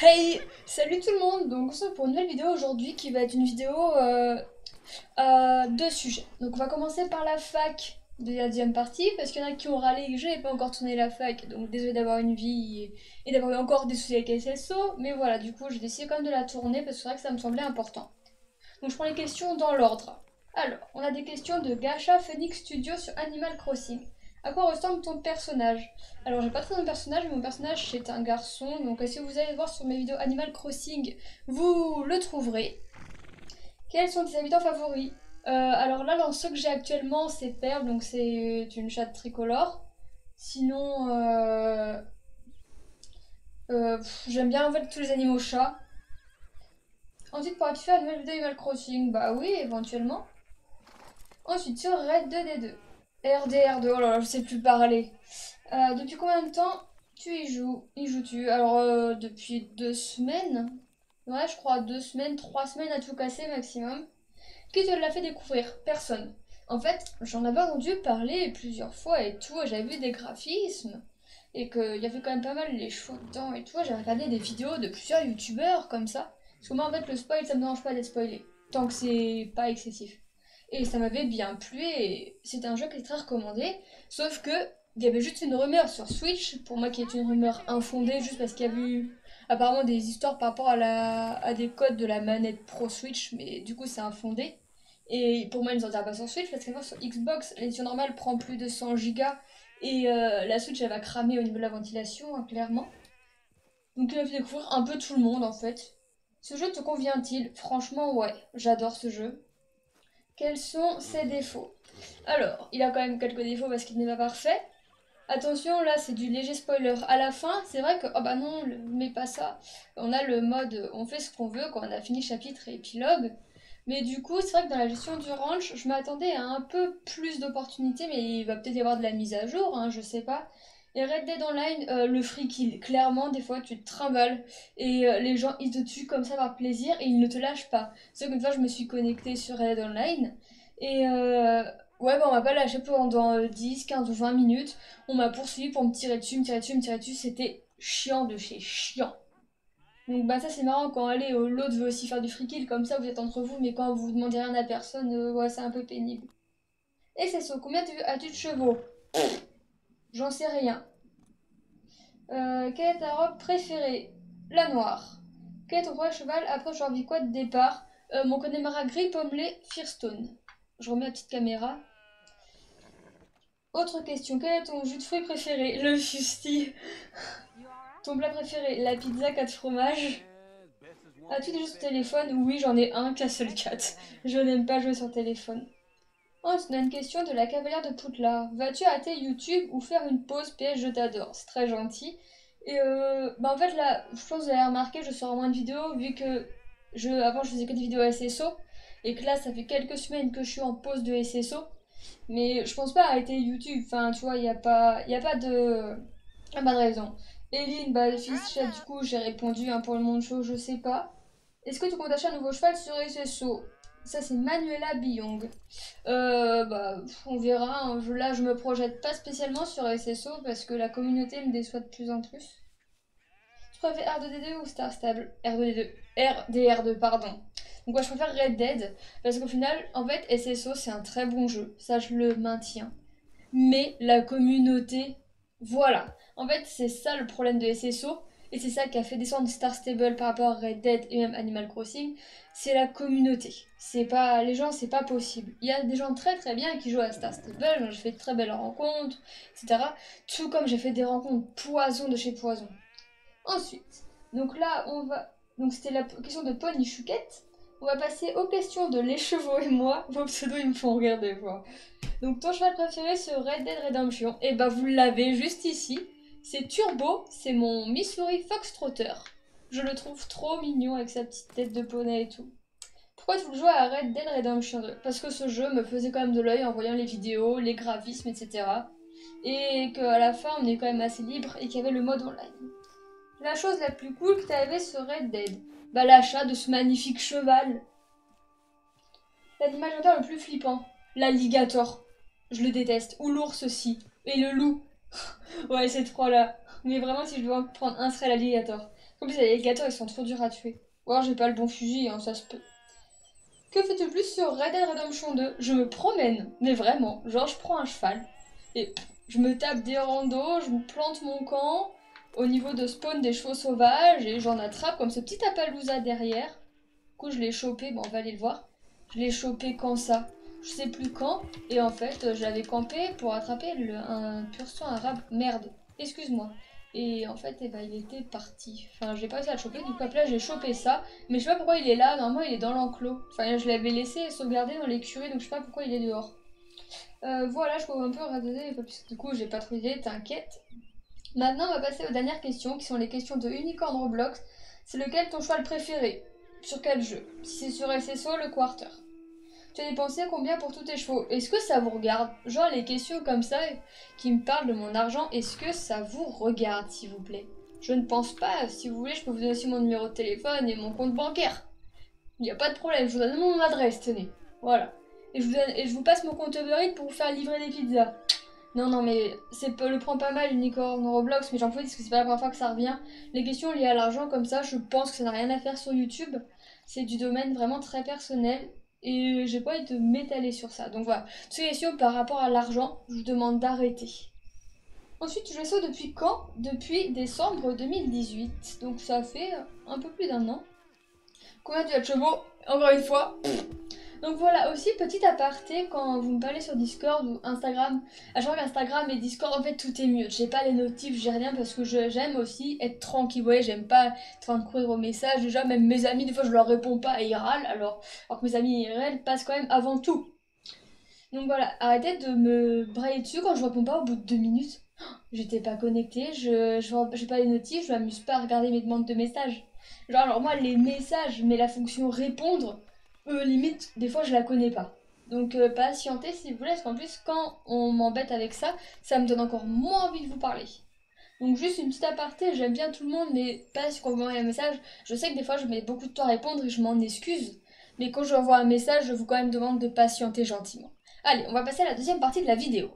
Hey, salut tout le monde! Donc on se retrouve pour une nouvelle vidéo aujourd'hui qui va être une vidéo à deux sujets. Donc on va commencer par la fac de la deuxième partie parce qu'il y en a qui ont râlé que j'avais pas encore tourné la fac. Donc désolé d'avoir une vie et d'avoir eu encore des soucis avec SSO. Mais voilà, du coup j'ai décidé quand même de la tourner parce que c'est vrai que ça me semblait important. Donc je prends les questions dans l'ordre. Alors, on a des questions de Gacha Phoenix Studio sur Animal Crossing. À quoi ressemble ton personnage? Alors, j'ai pas très de personnage, mais mon personnage c'est un garçon. Donc, si vous allez voir sur mes vidéos Animal Crossing, vous le trouverez. Quels sont tes habitants favoris? Alors là, dans ceux que j'ai actuellement, c'est Perle, donc c'est une chatte tricolore. Sinon, j'aime bien en fait tous les animaux chats. Ensuite, pourras-tu faire une nouvelle vidéo Animal Crossing? Bah oui, éventuellement. Ensuite, sur Red 2D2. RDR2, oh là là, je sais plus parler. Depuis combien de temps tu y joues? Y joues-tu? Alors, depuis 2 semaines. Ouais, je crois 2 semaines, 3 semaines à tout casser maximum. Qui te l'a fait découvrir? Personne. En fait, j'en avais entendu parler plusieurs fois et tout, j'avais vu des graphismes. Et qu'il y avait quand même pas mal les chevaux dedans et tout. J'avais regardé des vidéos de plusieurs youtubeurs comme ça. Parce que moi, en fait, le spoil, ça me dérange pas d'être spoilé. Tant que c'est pas excessif. Et ça m'avait bien plu et c'était un jeu qui était très recommandé. Sauf que il y avait juste une rumeur sur Switch, pour moi qui est une rumeur infondée, juste parce qu'il y a eu apparemment des histoires par rapport à des codes de la manette Pro Switch, mais du coup c'est infondé. Et pour moi, ils ne sortira pas sur Switch parce que sur Xbox, l'édition normale prend plus de 100 gigas et la Switch elle va cramer au niveau de la ventilation, hein, clairement. Donc il m'a fait découvrir un peu tout le monde en fait. Ce jeu te convient-il? Franchement, ouais, j'adore ce jeu. Quels sont ses défauts? Alors, il a quand même quelques défauts parce qu'il n'est pas parfait. Attention, là, c'est du léger spoiler. À la fin, c'est vrai que, oh bah non, mais pas ça. On a le mode, on fait ce qu'on veut quand on a fini chapitre et épilogue. Mais du coup, c'est vrai que dans la gestion du ranch, je m'attendais à un peu plus d'opportunités, mais il va peut-être y avoir de la mise à jour, hein, je sais pas. Et Red Dead Online, le free kill, clairement, des fois, tu te trimbales et les gens, ils te tuent comme ça par plaisir et ils ne te lâchent pas. C'est qu'une fois, je me suis connectée sur Red Dead Online et ouais, bah, on m'a pas lâché pendant 10, 15 ou 20 minutes. On m'a poursuivi pour me tirer dessus, me tirer dessus, me tirer dessus. C'était chiant de chez chiant. Donc bah ça c'est marrant quand allez, l'autre veut aussi faire du free kill comme ça vous êtes entre vous mais quand vous demandez rien à personne ouais c'est un peu pénible. Et c'est ça, combien as-tu de chevaux? J'en sais rien. Quelle est ta robe préférée? La noire. Quel est ton premier cheval après avoir vu quoi de départ? Mon Connemara gris pommelé Firestone. Je remets la petite caméra. Autre question, quel est ton jus de fruits préféré? Le fusti. Ton plat préféré? La pizza 4 fromages. As-tu des jeux sur téléphone? Oui, j'en ai un, Castle 4. Je n'aime pas jouer sur téléphone. Ensuite, on a une question de la cavalière de Poudlard. Vas-tu arrêter YouTube ou faire une pause? PS, je t'adore. C'est très gentil. Et bah en fait là, je pense que vous avez remarqué, je sors moins de vidéos vu que avant je faisais que des vidéos SSO et que là ça fait quelques semaines que je suis en pause de SSO. Mais je pense pas arrêter YouTube. Enfin, tu vois, y a pas de raison. Eline, bah fils chat, du coup j'ai répondu hein, pour le monde chaud, je sais pas. Est-ce que tu comptes acheter un nouveau cheval sur SSO? Ça c'est Manuela Biyong. Bah, on verra, hein. Là, je me projette pas spécialement sur SSO parce que la communauté me déçoit de plus en plus. Tu préfères R2D2 ou Star Stable? R2D2. RDR2, pardon. Donc, moi, je préfère Red Dead parce qu'au final, en fait, SSO c'est un très bon jeu. Ça, je le maintiens. Mais la communauté, voilà. En fait, c'est ça le problème de SSO. Et c'est ça qui a fait descendre Star Stable par rapport à Red Dead et même Animal Crossing. C'est la communauté. C'est pas les gens, c'est pas possible. Il y a des gens très très bien qui jouent à Star Stable. J'ai fait de très belles rencontres, etc. Tout comme j'ai fait des rencontres poison de chez poison. Ensuite, donc là, on va. Donc c'était la question de Pony Chouquette. On va passer aux questions de Les Chevaux et moi. Vos pseudos, ils me font rire des fois. Donc ton cheval préféré c'est Red Dead Redemption. Et bah vous l'avez juste ici. C'est Turbo, c'est mon Missouri Foxtrotter. Je le trouve trop mignon avec sa petite tête de poney et tout. Pourquoi tu joues à Red Dead Redemption 2? Parce que ce jeu me faisait quand même de l'œil en voyant les vidéos, les graphismes, etc. Et qu'à la fin on est quand même assez libre et qu'il y avait le mode online. La chose la plus cool que t'avais sur Red Dead? Bah l'achat de ce magnifique cheval. L'animal le plus flippant? L'alligator. Je le déteste. Ou l'ours aussi. Et le loup. Ouais, ces trois-là. Mais vraiment, si je dois en prendre un, ce serait l'alligator. En plus, les alligators, ils sont trop durs à tuer. Ou alors, j'ai pas le bon fusil, hein, ça se peut. Que fais-tu plus sur Red Dead Redemption 2? Je me promène, mais vraiment. Genre, je prends un cheval et je me tape des randos, je me plante mon camp au niveau de spawn des chevaux sauvages et j'en attrape comme ce petit Appaloosa derrière. Du coup, je l'ai chopé, bon, on va aller le voir. Je l'ai chopé quand ça? Je sais plus quand. Et en fait, je l'avais campé pour attraper un pur sang arabe. Merde, excuse-moi. Et en fait, eh ben, il était parti. Enfin, j'ai pas réussi à le choper. Du coup, après, j'ai chopé ça. Mais je sais pas pourquoi il est là. Normalement, il est dans l'enclos. Enfin, je l'avais laissé sauvegarder dans l'écurie. Donc, je sais pas pourquoi il est dehors. Voilà, je peux un peu radoter. Du coup, j'ai pas trouvé. T'inquiète. Maintenant, on va passer aux dernières questions qui sont les questions de Unicorn Roblox. C'est lequel ton cheval préféré? Sur quel jeu? Si c'est sur SSO, le Quarter. Tu as dépensé combien pour tous tes chevaux? Est-ce que ça vous regarde? Genre les questions comme ça qui me parlent de mon argent, est-ce que ça vous regarde, s'il vous plaît? Je ne pense pas. Si vous voulez, je peux vous donner aussi mon numéro de téléphone et mon compte bancaire. Il n'y a pas de problème, je vous donne mon adresse, tenez. Voilà. Et je vous passe mon compte Uber Eats pour vous faire livrer des pizzas. Non, non, mais le prend pas mal, Unicorn Roblox, mais j'en profite parce que c'est pas la première fois que ça revient. Les questions liées à l'argent comme ça, je pense que ça n'a rien à faire sur YouTube. C'est du domaine vraiment très personnel et j'ai pas envie de m'étaler sur ça. Donc voilà, toutes ces questions par rapport à l'argent, je vous demande d'arrêter. Ensuite, je saute depuis quand? Depuis décembre 2018. Donc ça fait un peu plus d'un an. Combien tu as de chevaux? Encore une fois. Donc voilà, aussi petit aparté, quand vous me parlez sur Discord ou Instagram, à chaque fois qu'Instagram et Discord, en fait tout est mieux. J'ai pas les notifs, j'ai rien parce que j'aime aussi être tranquille. Vous voyez, j'aime pas être en train de courir aux messages. Déjà, même mes amis, des fois je leur réponds pas et ils râlent, alors que mes amis IRL passent quand même avant tout. Donc voilà, arrêtez de me brailler dessus quand je réponds pas au bout de 2 minutes. J'étais pas connectée, j'ai pas les notifs, je m'amuse pas à regarder mes demandes de messages. Genre, alors moi, les messages, mais la fonction répondre, limite, des fois, je la connais pas. Donc, patientez s'il vous plaît, parce qu'en plus, quand on m'embête avec ça, ça me donne encore moins envie de vous parler. Donc, juste une petite aparté, j'aime bien tout le monde, mais pas si on m'envoie un message. Je sais que des fois, je mets beaucoup de temps à répondre et je m'en excuse. Mais quand je envoie un message, je vous quand même demande de patienter gentiment. Allez, on va passer à la deuxième partie de la vidéo.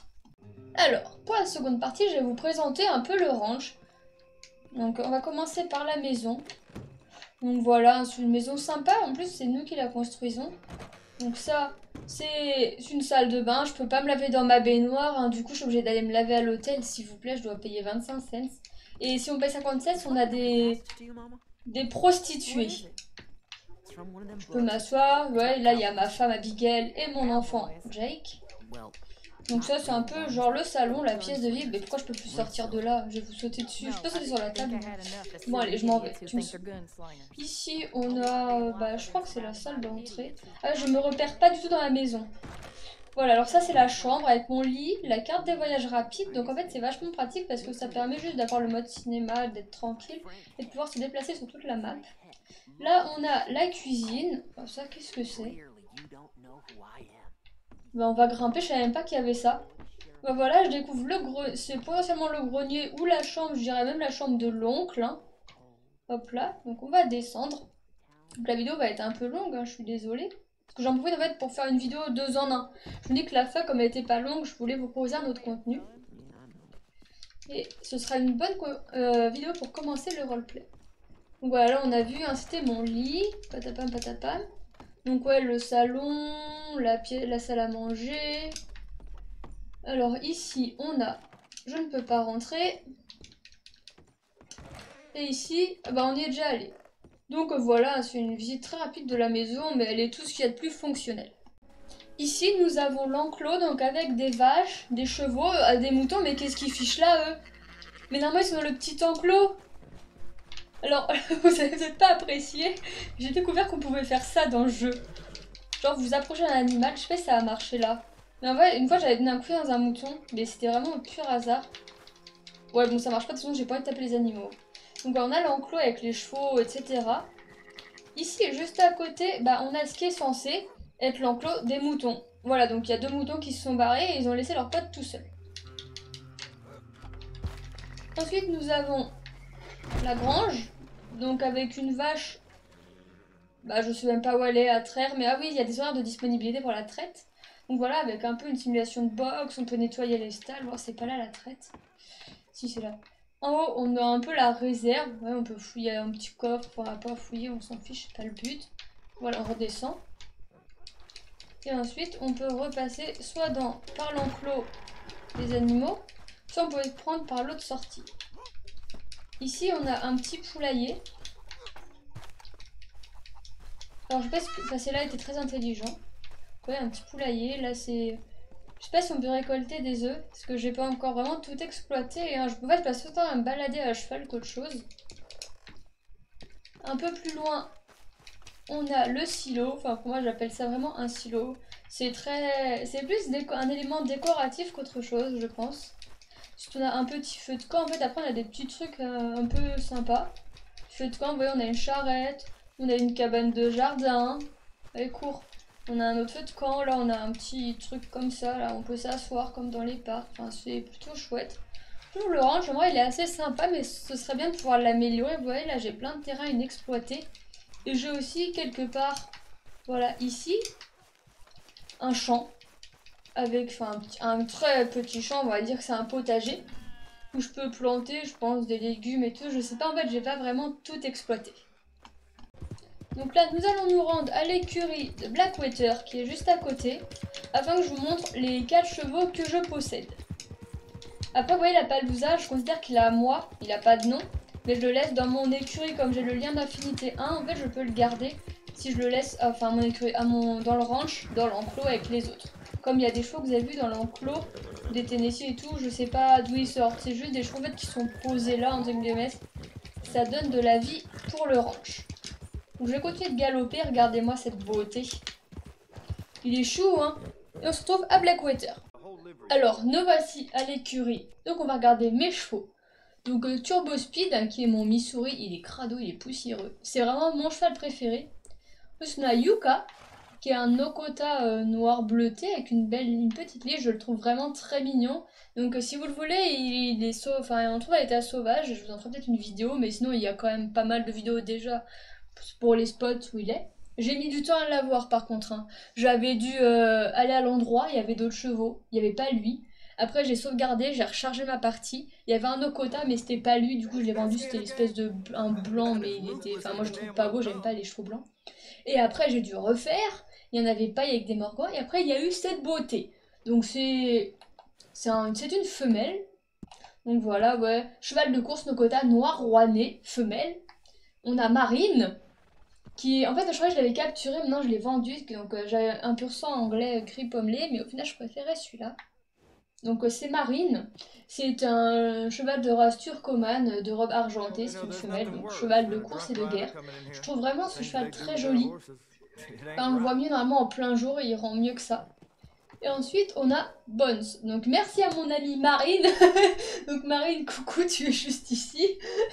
Alors, pour la seconde partie, je vais vous présenter un peu le ranch. Donc, on va commencer par la maison. Donc voilà, c'est une maison sympa, en plus c'est nous qui la construisons. Donc ça, c'est une salle de bain, je peux pas me laver dans ma baignoire, hein. Du coup je suis obligée d'aller me laver à l'hôtel, s'il vous plaît, je dois payer 25 cents. Et si on paye 50 cents, on a des prostituées. Je peux m'asseoir, ouais, là il y a ma femme Abigail et mon enfant Jake. Donc ça c'est un peu genre le salon, la pièce de vie. Mais pourquoi je peux plus sortir de là? Je vais vous sauter dessus. Je peux sauter sur la table. Bon allez, je m'en vais. Ici on a, bah je crois que c'est la salle d'entrée. Ah, je me repère pas du tout dans la maison. Voilà, alors ça c'est la chambre avec mon lit, la carte des voyages rapides. Donc en fait c'est vachement pratique parce que ça permet juste d'avoir le mode cinéma, d'être tranquille et de pouvoir se déplacer sur toute la map. Là on a la cuisine. Oh, ça qu'est-ce que c'est? Bah, on va grimper, je savais même pas qu'il y avait ça. Bah voilà, je découvre le grenier, c'est potentiellement le grenier ou la chambre, je dirais même la chambre de l'oncle, hein. Hop là, donc on va descendre. Donc la vidéo va être un peu longue, hein, je suis désolée. Parce que j'en profite en fait pour faire une vidéo 2 en 1. Je me dis que la fin, comme elle était pas longue, je voulais vous proposer un autre contenu. Et ce sera une bonne vidéo pour commencer le roleplay. Donc voilà, là on a vu, hein, c'était mon lit, patapam patapam. Donc ouais, le salon, la salle à manger. Alors ici, on a... Je ne peux pas rentrer. Et ici, bah, on y est déjà allé. Donc voilà, c'est une visite très rapide de la maison, mais elle est tout ce qu'il y a de plus fonctionnel. Ici, nous avons l'enclos, donc avec des vaches, des chevaux, des moutons, mais qu'est-ce qu'ils fichent là, eux? Mais normalement, ils sont dans le petit enclos. Alors, vous n'avez peut-être pas apprécié, j'ai découvert qu'on pouvait faire ça dans le jeu. Genre, vous approchez d'un animal, je sais pas si ça a marché là. Mais en vrai, une fois, j'avais donné un coup dans un mouton, mais c'était vraiment un pur hasard. Ouais, bon, ça marche pas, de toute façon, j'ai pas envie de taper les animaux. Donc, on a l'enclos avec les chevaux, etc. Ici, juste à côté, bah, on a ce qui est censé être l'enclos des moutons. Voilà, donc il y a 2 moutons qui se sont barrés et ils ont laissé leur pote tout seul. Ensuite, nous avons la grange, donc avec une vache, bah, je sais même pas où elle est à traire, mais ah oui, il y a des horaires de disponibilité pour la traite. Donc voilà, avec un peu une simulation de boxe, on peut nettoyer les stalles. Bon, c'est pas là la traite. Si, c'est là. En haut, on a un peu la réserve. Ouais, on peut fouiller un petit coffre, on va pas fouiller, on s'en fiche, c'est pas le but. Voilà, on redescend. Et ensuite, on peut repasser soit par l'enclos des animaux, soit on peut se prendre par l'autre sortie. Ici, on a un petit poulailler. Alors, je sais pas si passer là était très intelligent. Ouais, un petit poulailler. Là, c'est... Je sais pas si on peut récolter des œufs, parce que j'ai pas encore vraiment tout exploité. Et, hein, en fait, je passe autant à me balader à cheval qu'autre chose. Un peu plus loin, on a le silo. Enfin, pour moi, j'appelle ça vraiment un silo. C'est plus un élément décoratif qu'autre chose, je pense. Ensuite, on a un petit feu de camp. En fait, après, on a des petits trucs un peu sympas. Feu de camp, vous voyez, on a une charrette, on a une cabane de jardin. Elle est court. On a un autre feu de camp, là on a un petit truc comme ça, là on peut s'asseoir comme dans les parcs, enfin c'est plutôt chouette. Je trouve le range, en vrai il est assez sympa, mais ce serait bien de pouvoir l'améliorer. Vous voyez là j'ai plein de terrain inexploité. Et j'ai aussi quelque part, voilà ici, un champ, avec enfin, un très petit champ, on va dire que c'est un potager, où je peux planter je pense des légumes et tout, je sais pas en fait j'ai pas vraiment tout exploité. Donc là, nous allons nous rendre à l'écurie de Blackwater, qui est juste à côté, afin que je vous montre les 4 chevaux que je possède. Après, vous voyez, la Palooza, je considère qu'il a à moi, il n'a pas de nom, mais je le laisse dans mon écurie, comme j'ai le lien d'affinité 1, en fait, je peux le garder si je le laisse, enfin, mon écurie, dans le ranch, dans l'enclos avec les autres. Comme il y a des chevaux que vous avez vus dans l'enclos, des Tennessee et tout, je sais pas d'où ils sortent, c'est juste des chevaux en fait, qui sont posés là, en guillemets, ça donne de la vie pour le ranch. Donc je vais continuer de galoper, regardez-moi cette beauté. Il est chou, hein. Et on se retrouve à Blackwater. Alors, nous voici à l'écurie. Donc on va regarder mes chevaux. Donc Turbo Speed, hein, qui est mon Missouri, il est crado, il est poussiéreux. C'est vraiment mon cheval préféré. Ensuite on a Yuka, qui est un Okota noir bleuté avec une petite lige. Je le trouve vraiment très mignon. Donc si vous le voulez, il est enfin, on trouve à l'état sauvage. Je vous en ferai peut-être une vidéo, mais sinon il y a quand même pas mal de vidéos déjà pour les spots où il est. J'ai mis du temps à l'avoir par contre, hein. J'avais dû aller à l'endroit, il y avait d'autres chevaux, il n'y avait pas lui. Après j'ai sauvegardé, j'ai rechargé ma partie. Il y avait un Okota mais c'était pas lui, du coup je l'ai vendu, c'était l'espèce de un blanc mais il était... Enfin moi je trouve pas beau, j'aime pas les chevaux blancs. Et après j'ai dû refaire, il n'y en avait pas avec des morgans. Et après il y a eu cette beauté. Donc c'est une femelle. Donc voilà, ouais. Cheval de course Nokota noir rouennais, femelle. On a Marine, qui en fait je crois que je l'avais capturé, maintenant je l'ai vendu, donc j'avais un pur sang anglais gris pommelé, mais au final je préférais celui-là. Donc c'est Marine, c'est un cheval de race turcomane de robe argentée, c'est une femelle, donc cheval de course et de guerre. Je trouve vraiment ce cheval très joli. Enfin, on le voit mieux normalement en plein jour et il rend mieux que ça. Et ensuite on a Bones, donc merci à mon amie Marine. Donc Marine, coucou, tu es juste ici.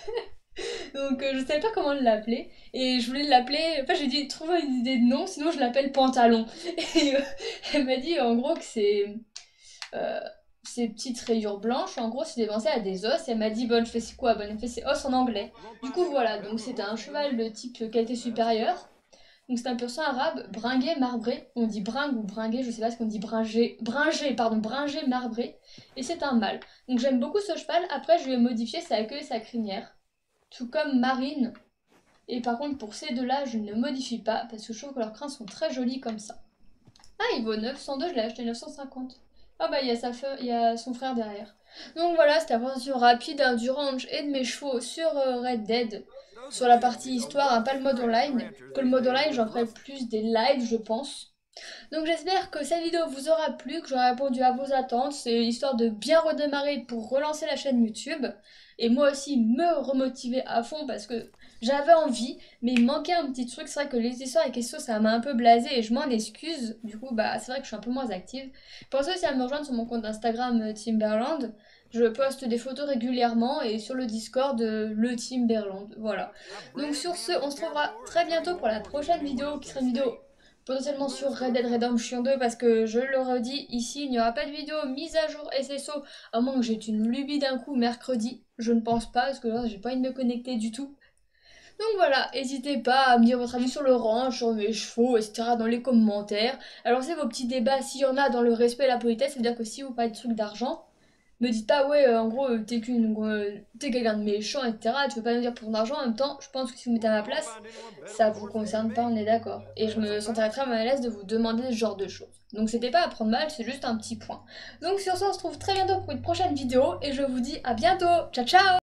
Donc je savais pas comment l'appeler. Et je voulais l'appeler. Enfin, j'ai dit trouve une idée de nom, sinon je l'appelle Pantalon. Et elle m'a dit en gros que euh, ces petites rayures blanches, en gros, c'est des pensées à des os. Et elle m'a dit bonne, je fais c'est quoi? Bonne, elle fait c'est os en anglais. Du coup, voilà. Donc c'est un cheval de type qualité supérieure. Donc c'est un pur sang arabe, bringué, marbré. On dit bringue ou bringué, je sais pas ce qu'on dit bringé, marbré. Et c'est un mâle. Donc j'aime beaucoup ce cheval. Après, je vais modifier sa queue et sa crinière. Tout comme Marine. Et par contre, pour ces deux-là, je ne modifie pas parce que je trouve que leurs crins sont très jolis comme ça. Ah, il vaut 902, je l'ai acheté 950. Ah bah, il y a son frère derrière. Donc voilà, c'était la présentation rapide hein, du ranch et de mes chevaux sur Red Dead. Sur la partie histoire, hein, pas le mode online. Que le mode online, j'en ferai plus des lives, je pense. Donc j'espère que cette vidéo vous aura plu, que j'aurai répondu à vos attentes. C'est histoire de bien redémarrer pour relancer la chaîne YouTube. Et moi aussi me remotiver à fond parce que j'avais envie, mais il manquait un petit truc. C'est vrai que les histoires et questions, ça m'a un peu blasé et je m'en excuse. Du coup, bah c'est vrai que je suis un peu moins active. Pensez aussi à me rejoindre sur mon compte Instagram Timberland. Je poste des photos régulièrement et sur le Discord le Timberland. Voilà. Donc sur ce, on se retrouvera très bientôt pour la prochaine vidéo qui sera une vidéo potentiellement sur Red Dead Redemption 2 parce que je le redis, ici il n'y aura pas de vidéo mise à jour SSO à moins que j'ai une lubie d'un coup mercredi. Je ne pense pas parce que là j'ai pas envie de me connecter du tout. Donc voilà, n'hésitez pas à me dire votre avis sur le ranch, sur mes chevaux, etc. dans les commentaires. Alors c'est vos petits débats s'il y en a dans le respect et la politesse, c'est-à-dire que si vous parlez de trucs d'argent, Me dites pas, ouais, en gros, t'es quelqu'un de méchant, etc. Tu veux pas me dire pour ton argent. En même temps, je pense que si vous mettez à ma place, ça vous concerne pas, on est d'accord. Et je me sentirais très mal à l'aise de vous demander ce genre de choses. Donc c'était pas à prendre mal, c'est juste un petit point. Donc sur ça, on se retrouve très bientôt pour une prochaine vidéo et je vous dis à bientôt. Ciao ciao!